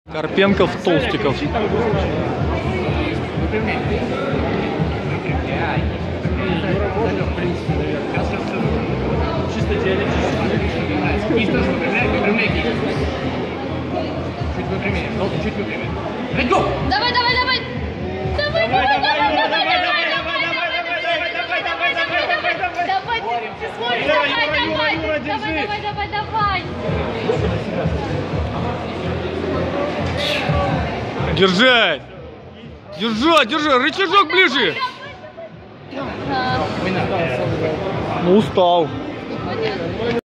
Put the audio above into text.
Карпенков, Толстиков. Давай, давай, давай! Давай, давай, давай, давай, давай, давай, давай, давай, давай! Держать! Держать, держи! Рычажок ближе! Ну, устал.